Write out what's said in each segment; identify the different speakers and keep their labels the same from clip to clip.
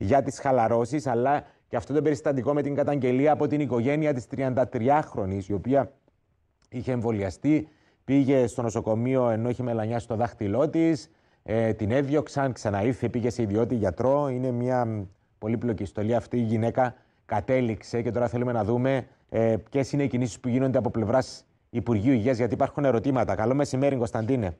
Speaker 1: για τις χαλαρώσεις, αλλά και αυτό το περιστατικό με την καταγγελία από την οικογένεια της 33χρονης, η οποία είχε εμβολιαστεί, πήγε στο νοσοκομείο ενώ είχε μελανιά στο δάχτυλό της, την έδιωξαν, ξαναήρθε, πήγε σε ιδιώτη γιατρό. Είναι μια πολύπλοκη ιστορία αυτή. Η γυναίκα κατέληξε και τώρα θέλουμε να δούμε ποιες είναι οι κινήσεις που γίνονται από πλευράς Υπουργείου Υγείας, γιατί υπάρχουν ερωτήματα. Καλό μεσημέρι, Κωνσταντίνε.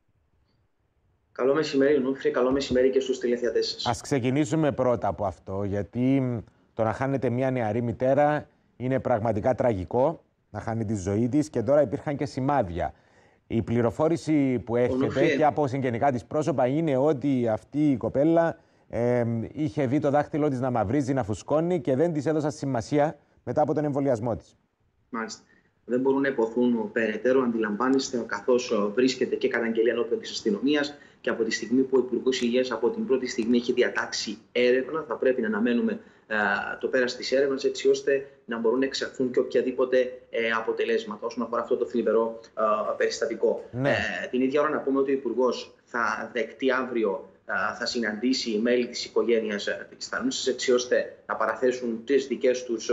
Speaker 2: Καλό μεσημέρι, Νούφρη. Καλό μεσημέρι και στους τηλεθεατές σας.
Speaker 1: Ας ξεκινήσουμε πρώτα από αυτό, γιατί το να χάνετε μια νεαρή μητέρα είναι πραγματικά τραγικό, να χάνει τη ζωή της, και τώρα υπήρχαν και σημάδια. Η πληροφόρηση που έχετε και από συγγενικά της πρόσωπα είναι ότι αυτή η κοπέλα είχε δει το δάχτυλο της να μαυρίζει, να φουσκώνει και δεν της έδωσαν σημασία μετά από τον εμβολιασμό της.
Speaker 2: Μάλιστα. Δεν μπορούν να υποθούν περαιτέρω, αντιλαμβάνεστε, καθώς βρίσκεται και καταγγελία ενώπιον της αστυνομίας και από τη στιγμή που ο Υπουργός Υγείας από την πρώτη στιγμή έχει διατάξει έρευνα, θα πρέπει να αναμένουμε το πέρας της έρευνας, έτσι ώστε να μπορούν να εξαχθούν και οποιαδήποτε αποτελέσματα όσον αφορά αυτό το θλιβερό περιστατικό.
Speaker 1: Ναι.
Speaker 2: Την ίδια ώρα να πούμε ότι ο Υπουργός θα δεκτεί αύριο, θα συναντήσει μέλη της οικογένειας της θανούσης, έτσι ώστε να παραθέσουν τις δικές τους,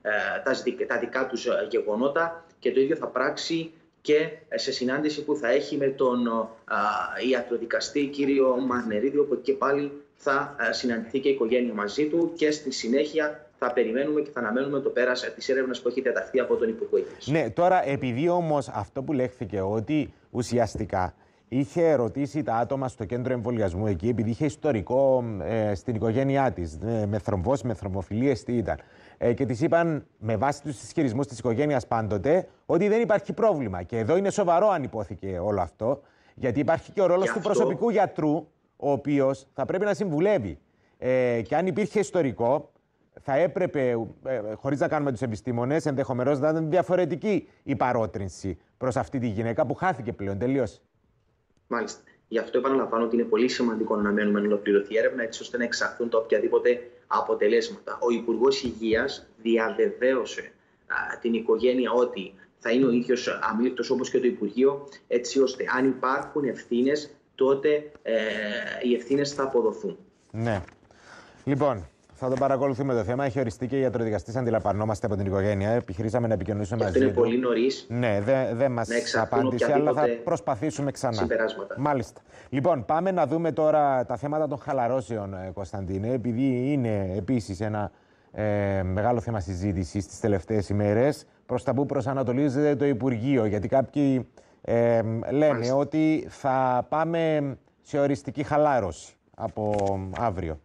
Speaker 2: τα δικά τους γεγονότα, και το ίδιο θα πράξει και σε συνάντηση που θα έχει με τον ιατροδικαστή κύριο Μαρνερίδη, όπου και πάλι θα συναντηθεί και η οικογένεια μαζί του, και στη συνέχεια θα περιμένουμε και θα αναμένουμε το πέρας της έρευνας που έχει διαταχθεί από τον Υπουργό Υγείας.
Speaker 1: Ναι, τώρα επειδή όμως αυτό που λέχθηκε, ότι ουσιαστικά είχε ρωτήσει τα άτομα στο κέντρο εμβολιασμού εκεί, επειδή είχε ιστορικό στην οικογένειά της, με θρομβώσεις, με θρομβοφιλίες, τι ήταν. Και της είπαν, με βάση τους ισχυρισμούς της οικογένειας πάντοτε, ότι δεν υπάρχει πρόβλημα. Και εδώ είναι σοβαρό αν υπόθηκε όλο αυτό, γιατί υπάρχει και ο ρόλος του προσωπικού γιατρού, ο οποίος θα πρέπει να συμβουλεύει. Και αν υπήρχε ιστορικό, θα έπρεπε, χωρίς να κάνουμε τους επιστήμονες, ενδεχομένως να ήταν διαφορετική η παρότρινση προς αυτή τη γυναίκα που χάθηκε πλέον τελείως.
Speaker 2: Μάλιστα. Γι' αυτό επαναλαμβάνω ότι είναι πολύ σημαντικό να αναμένουμε να ολοκληρωθεί η έρευνα, έτσι ώστε να εξαχθούν τα οποιαδήποτε αποτελέσματα. Ο Υπουργός Υγείας διαβεβαίωσε την οικογένεια ότι θα είναι ο ίδιος αμήλικτος όπως και το Υπουργείο, έτσι ώστε αν υπάρχουν ευθύνες, τότε οι ευθύνες θα αποδοθούν.
Speaker 1: Ναι. Λοιπόν, θα το παρακολουθούμε το θέμα. Έχει οριστεί και ιατροδικαστής, αντιλαμβανόμαστε, από την οικογένεια. Επιχειρήσαμε να επικοινωνήσουμε μαζί του.
Speaker 2: Είναι πολύ νωρίς.
Speaker 1: Ναι, δεν μας απάντησε, αλλά θα προσπαθήσουμε ξανά.
Speaker 2: Συμπεράσματα.
Speaker 1: Μάλιστα. Λοιπόν, πάμε να δούμε τώρα τα θέματα των χαλαρώσεων, Κωνσταντίνε, επειδή είναι επίσης ένα μεγάλο θέμα συζήτησης τις τελευταίες ημέρες. Προς τα που προσανατολίζεται το Υπουργείο, γιατί κάποιοι λένε ότι θα πάμε σε οριστική χαλάρωση από αύριο.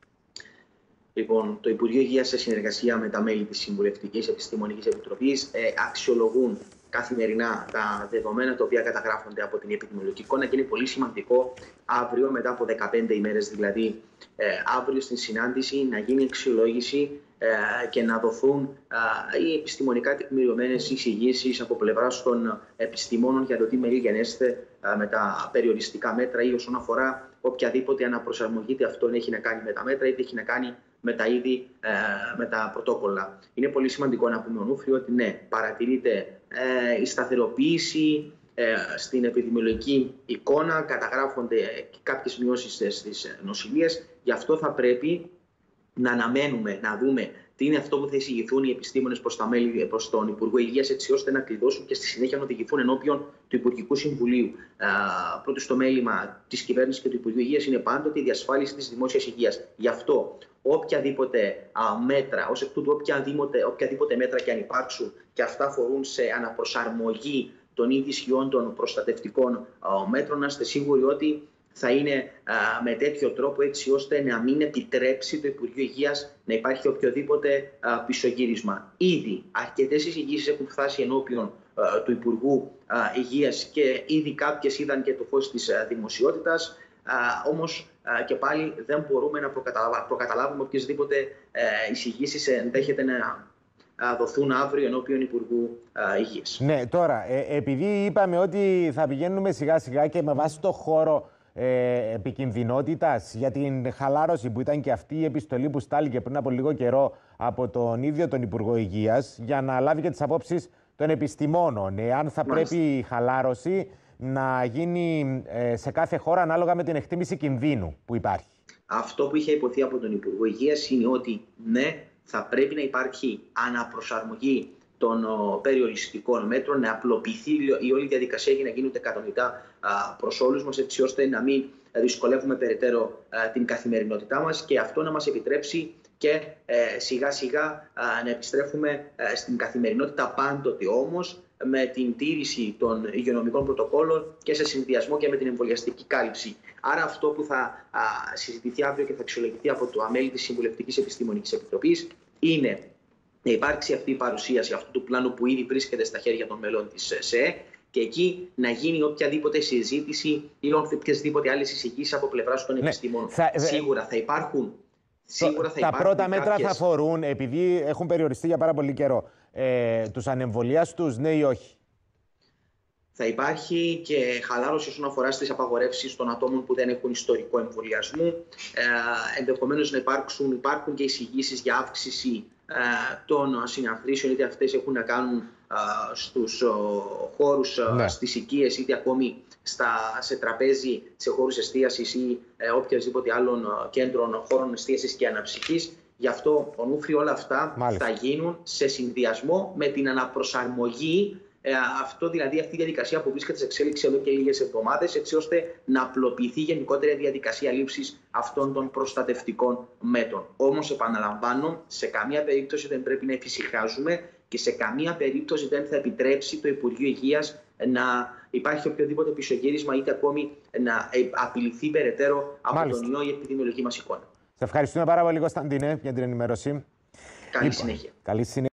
Speaker 2: Λοιπόν, το Υπουργείο Υγείας, σε συνεργασία με τα μέλη της Συμβουλευτικής Επιστημονικής Επιτροπής, αξιολογούν καθημερινά τα δεδομένα τα οποία καταγράφονται από την επιδημιολογική εικόνα, και είναι πολύ σημαντικό αύριο, μετά από 15 ημέρες δηλαδή, αύριο στην συνάντηση, να γίνει αξιολόγηση και να δοθούν οι επιστημονικά τεκμηριωμένες εισηγήσεις από πλευράς των επιστημόνων για το τι μερίγενέστε με τα περιοριστικά μέτρα ή όσον αφορά οποιαδήποτε αναπροσαρμογή, είτε αυτό έχει να κάνει με τα μέτρα είτε έχει να κάνει με τα είδη, με τα πρωτόκολλα. Είναι πολύ σημαντικό να πούμε, Ονούφριο, ότι ναι, παρατηρείται η σταθεροποίηση στην επιδημιολογική εικόνα, καταγράφονται κάποιες μειώσεις στις νοσηλίες. Γι' αυτό θα πρέπει να αναμένουμε, να δούμε τι είναι αυτό που θα εισηγηθούν οι επιστήμονες προς τον Υπουργό Υγείας, έτσι ώστε να κλειδώσουν και στη συνέχεια να οδηγηθούν ενώπιον του Υπουργικού Συμβουλίου. Πρώτο στο μέλημα της κυβέρνησης και του Υπουργείου Υγείας είναι πάντοτε η διασφάλιση της δημόσιας υγείας. Γι' αυτό οποιαδήποτε μέτρα, ως εκ τούτου οποιαδήποτε μέτρα και αν υπάρξουν, και αυτά αφορούν σε αναπροσαρμογή των ήδη ισχυών των προστατευτικών μέτρων, να είστε σίγουροι ότι θα είναι με τέτοιο τρόπο, έτσι ώστε να μην επιτρέψει το Υπουργείο Υγείας να υπάρχει οποιοδήποτε πισωγύρισμα. Ήδη αρκετές εισηγήσεις έχουν φτάσει ενώπιον του Υπουργού Υγείας και ήδη κάποιες είδαν και το φως της δημοσιότητας. Όμως και πάλι δεν μπορούμε να προκαταλάβουμε οποιασδήποτε εισηγήσεις ενδέχεται να δοθούν αύριο ενώπιον Υπουργού Υγείας.
Speaker 1: Ναι, τώρα, επειδή είπαμε ότι θα πηγαίνουμε σιγά σιγά και με βάση το χώρο επικινδυνότητας για την χαλάρωση, που ήταν και αυτή η επιστολή που στάληκε πριν από λίγο καιρό από τον ίδιο τον Υπουργό Υγείας, για να λάβει και τις απόψεις των επιστημόνων, εάν θα πρέπει η χαλάρωση να γίνει σε κάθε χώρα ανάλογα με την εκτίμηση κινδύνου που υπάρχει.
Speaker 2: Αυτό που είχε υποθεί από τον Υπουργό Υγείας είναι ότι ναι, θα πρέπει να υπάρχει αναπροσαρμογή των περιοριστικών μέτρων, να απλοποιηθεί η όλη διαδικασία και να γίνονται κατανοητά προς όλους μας, έτσι ώστε να μην δυσκολεύουμε περαιτέρω την καθημερινότητά μας και αυτό να μας επιτρέψει και σιγά σιγά να επιστρέφουμε στην καθημερινότητα, πάντοτε όμως με την τήρηση των υγειονομικών πρωτοκόλων και σε συνδυασμό και με την εμβολιαστική κάλυψη. Άρα αυτό που θα συζητηθεί αύριο και θα αξιολογηθεί από το μέλη της Συμβουλευτικής Επιστημονικής Επιτροπής είναι να υπάρξει αυτή η παρουσίαση αυτού του πλάνου που ήδη βρίσκεται στα χέρια των μελών της ΣΕΕ και εκεί να γίνει οποιαδήποτε συζήτηση ή οποιασδήποτε άλλες εισηγήσεις από πλευράς των επιστημόνων. Σίγουρα θα υπάρχουν.
Speaker 1: Τα πρώτα μέτρα θα αφορούν, επειδή έχουν περιοριστεί για πάρα πολύ καιρό, τους ανεμβολιάστους, ναι ή όχι?
Speaker 2: Θα υπάρχει και χαλάρωση όσον αφορά στις απαγορεύσεις των ατόμων που δεν έχουν ιστορικό εμβολιασμού. Ενδεχομένως να υπάρχουν και εισηγήσεις για αύξηση των συναθρήσεων, είτε αυτές έχουν να κάνουν στους χώρους, στις οικίες, είτε ακόμη σε τραπέζι, σε χώρους εστίασης ή οποιασδήποτε άλλων κέντρων χώρων εστίασης και αναψυχής. Γι' αυτό ονούφρι όλα αυτά θα γίνουν σε συνδυασμό με την αναπροσαρμογή. Δηλαδή αυτή η διαδικασία που βρίσκεται σε εξέλιξη εδώ και λίγες εβδομάδες, έτσι ώστε να απλοποιηθεί γενικότερα η διαδικασία λήψης αυτών των προστατευτικών μέτρων. Όμως, επαναλαμβάνω, σε καμία περίπτωση δεν πρέπει να εφησυχάζουμε και σε καμία περίπτωση δεν θα επιτρέψει το Υπουργείο Υγείας να υπάρχει οποιοδήποτε πισωγύρισμα, είτε ακόμη να απειληθεί περαιτέρω από τον ιό η επιδημιολογική μας εικόνα.
Speaker 1: Σε ευχαριστούμε πάρα πολύ, Κωνσταντίνε, για την ενημέρωση.
Speaker 2: Καλή συνέχεια.
Speaker 1: Καλή συνέχεια.